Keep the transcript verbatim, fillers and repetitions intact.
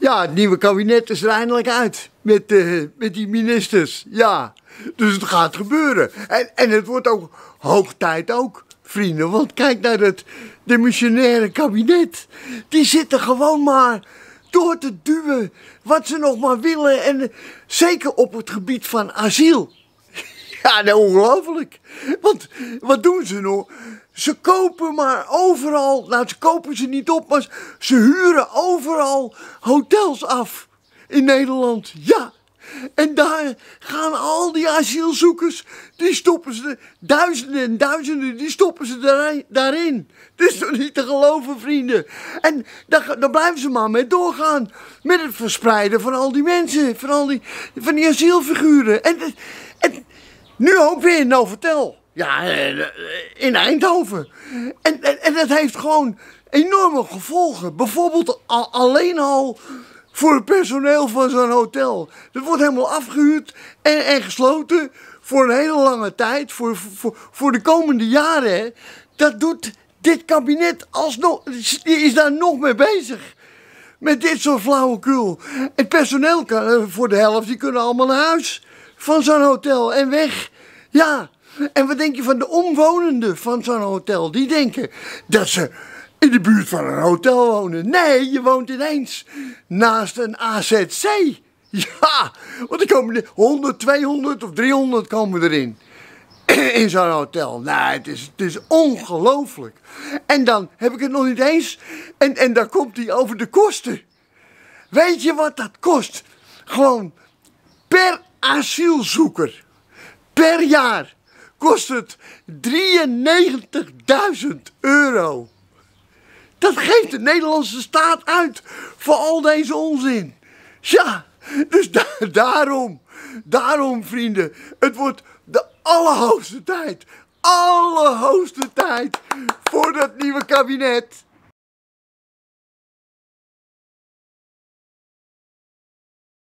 Ja, het nieuwe kabinet is er eindelijk uit. Met, uh, met die ministers. Ja, dus het gaat gebeuren. En, en het wordt ook hoog tijd ook, vrienden. Want kijk naar het demissionaire kabinet. Die zitten gewoon maar door te duwen wat ze nog maar willen. En uh, zeker op het gebied van asiel. Ja, nou, ongelooflijk. Want wat doen ze nou? Ze kopen maar overal, nou ze kopen ze niet op, maar ze huren overal hotels af in Nederland. Ja, en daar gaan al die asielzoekers, die stoppen ze, duizenden en duizenden, die stoppen ze daar, daarin. Dat is toch niet te geloven, vrienden. En daar, daar blijven ze maar mee doorgaan, met het verspreiden van al die mensen, van al die, van die asielfiguren. En, en nu ook weer Novotel. Ja, in Eindhoven. En, en, en dat heeft gewoon enorme gevolgen. Bijvoorbeeld al, alleen al voor het personeel van zo'n hotel. Dat wordt helemaal afgehuurd en, en gesloten voor een hele lange tijd. Voor, voor, voor de komende jaren. Hè. Dat doet dit kabinet alsnog. Die is daar nog mee bezig. Met dit soort flauwekul. Het personeel kan voor de helft, die kunnen allemaal naar huis. Van zo'n hotel en weg. Ja. En wat denk je van de omwonenden van zo'n hotel? Die denken dat ze in de buurt van een hotel wonen. Nee, je woont ineens naast een A Z C. Ja, want er komen honderd, tweehonderd of driehonderd komen erin. In zo'n hotel. Nee, het is, het is ongelooflijk. En dan heb ik het nog niet eens. En, en dan komt hij over de kosten. Weet je wat dat kost? Gewoon per asielzoeker. Per jaar. Kost het drieënnegentigduizend euro. Dat geeft de Nederlandse staat uit voor al deze onzin. Ja, dus da daarom, daarom vrienden, het wordt de allerhoogste tijd, allerhoogste tijd voor dat nieuwe kabinet.